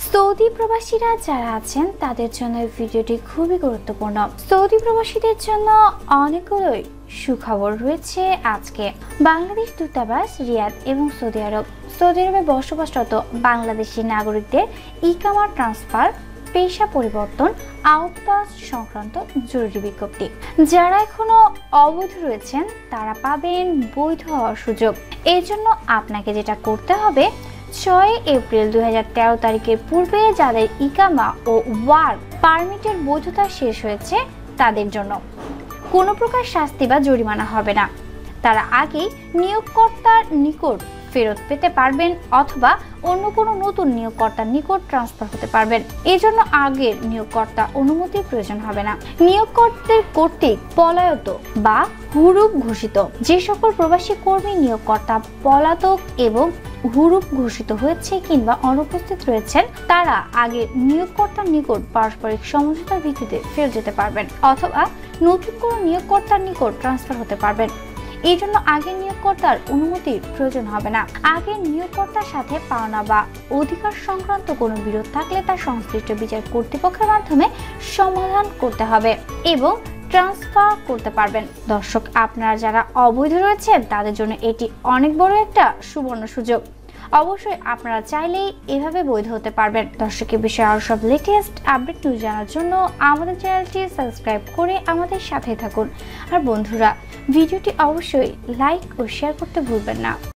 Saudi প্রবাসীরা যারা আছেন তাদের জন্য এই ভিডিওটি খুবই গুরুত্বপূর্ণ। সৌদি প্রবাসীদের জন্য অনেকগুলোই সুখবর রয়েছে। আজকে বাংলাদেশ দূতাবাস রিয়াদ এবং সৌদি আরবে বসবাসরত বাংলাদেশি নাগরিকদের ইকামা ট্রান্সফার, পেশা পরিবর্তন, আউটপাস সংক্রান্ত জরুরি বিজ্ঞপ্তি। যারা এখনো অবৈধ রয়েছেন তারা পাবেন বৈধ হওয়ার সুযোগ। এর জন্য আপনাকে যেটা করতে হবে, 6 এপ্রিল 2013 তারিখের পূর্বে যাদের ইকামা ও ওয়ার্ক পারমিটের বৈধতা শেষ হয়েছে তাদের জন্য কোনো প্রকার শাস্তি বা জরিমানা হবে না। তারা আগেই নিয়োগকর্তার নিকট ফেরত পেতে পারবেন অথবা অন্য কোনো নতুন নিয়োগকর্তার নিকট ট্রান্সফার হতে পারবেন। এজন্য আগের নিয়োগকর্তা অনুমতির প্রয়োজন হবে না। নিয়োগকর্তাদের কর্তৃক পলায়ত বা হুরুপ ঘোষিত যে সকল প্রবাসী কর্মী নিয়োগকর্তা পলাতক এবং হুরুপ ঘোষিত হয়েছে কিংবা অনুপস্থিত রয়েছেন, তারা আগে নিয়োগকর্তার নিকট পারস্পরিক সমঝোতার ভিত্তিতে ফেরত যেতে পারবেন অথবা নতুন কোনো নিয়োগকর্তার নিকট ট্রান্সফার হতে পারবেন। এই জন্য আগের নিয়োগকর্তার অনুমতির প্রয়োজন হবে না। আগের নিয়োগকর্তার সাথে পাওনা বা অধিকার সংক্রান্ত কোনো বিরোধ থাকলে তা সংশ্লিষ্ট বিচার কর্তৃপক্ষের মাধ্যমে সমাধান করতে হবে এবং ট্রান্সফার করতে পারবেন। দর্শক, আপনারা যারা অবৈধ রয়েছেন তাদের জন্য এটি অনেক বড় একটা সুবর্ণ সুযোগ। অবশ্যই আপনারা চাইলেই এভাবে বৈধ হতে পারবেন। দর্শকের বিষয়ে আরো সব লেটেস্ট আপডেট নিউজ জানার জন্য আমাদের চ্যানেলটি সাবস্ক্রাইব করে আমাদের সাথে থাকুন। আর বন্ধুরা, ভিডিওটি অবশ্যই লাইক ও শেয়ার করতে ভুলবেন না।